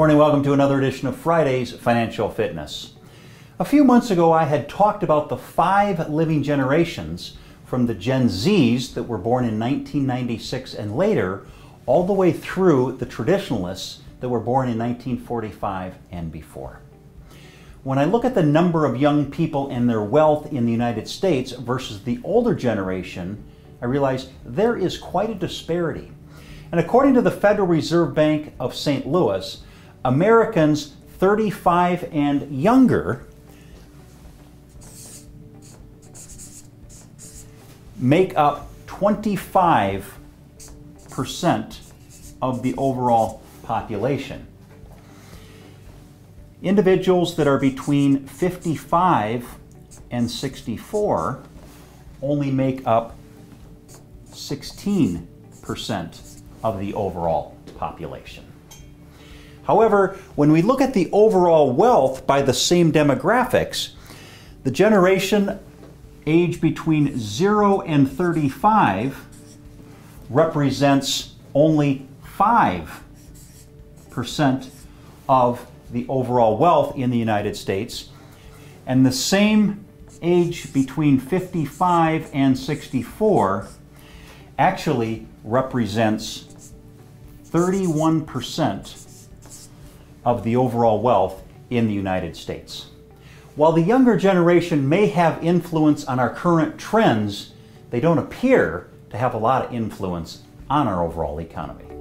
morning, welcome to another edition of Friday's Financial Fitness. A few months ago I had talked about the 5 living generations from the Gen Zs that were born in 1996 and later, all the way through the traditionalists that were born in 1945 and before. When I look at the number of young people and their wealth in the United States versus the older generation, I realize there is quite a disparity. And according to the Federal Reserve Bank of St. Louis, Americans 35 and younger make up 25% of the overall population. Individuals that are between 55 and 64 only make up 16% of the overall population. However, when we look at the overall wealth by the same demographics, the generation aged between 0 and 35 represents only 5% of the overall wealth in the United States, and the same age between 55 and 64 actually represents 31% of the overall wealth in the United States. While the younger generation may have influence on our current trends, they don't appear to have a lot of influence on our overall economy.